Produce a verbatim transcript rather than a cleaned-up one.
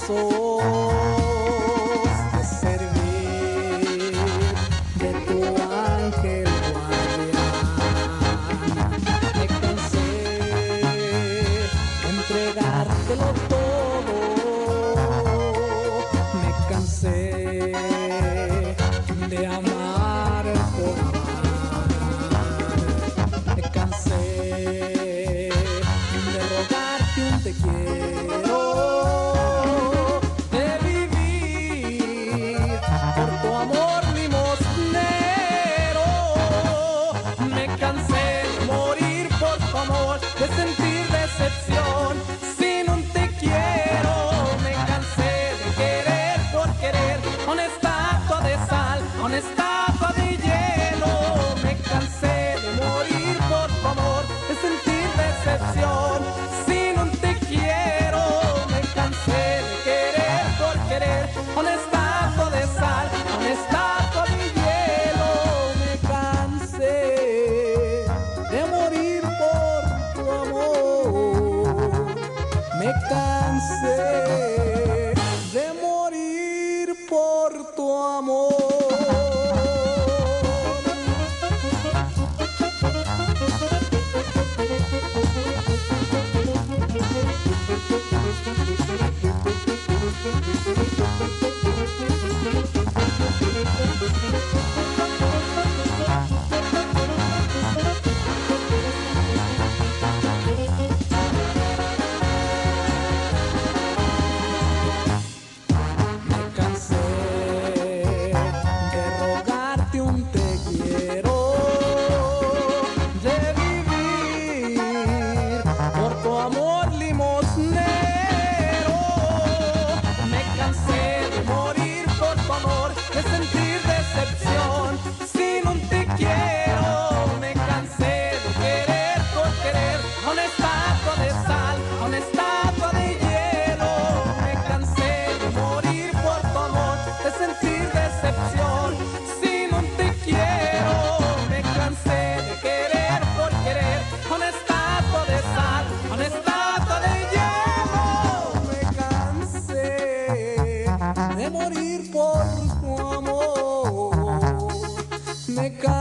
pasos de servir de tu ángel guardián. Me cansé de entregártelo todo, me cansé de amar por amar, me cansé de rogarte un te quiero, de vivir por tu amor limosnero. Me cansé de morir por tu amor, de sentir decepción sin un te quiero. Me cansé de querer por querer, una estatua de sal, una estatua de hielo. Me cansé de morir por tu amor, de sentir decepción sin un te quiero. Me cansé de querer por querer, una estatua de sal, una estatua de hielo. Me cansé de morir por tu amor, me cansé de morir por tu amor. Me cansé de rogarte un te quiero, de vivir por tu amor limosnero. Me cansé de morir por tu amor, de sentir decepción sin un te quiero. Me cansé de querer por querer, una estatua de sal, una estatua de hielo. Me cansé de morir por tu amor, de sentir decepción sin un te quiero. Me cansé de querer por querer, una estatua de sal, una estatua de hielo. Me cansé de morir por tu amor, me cansé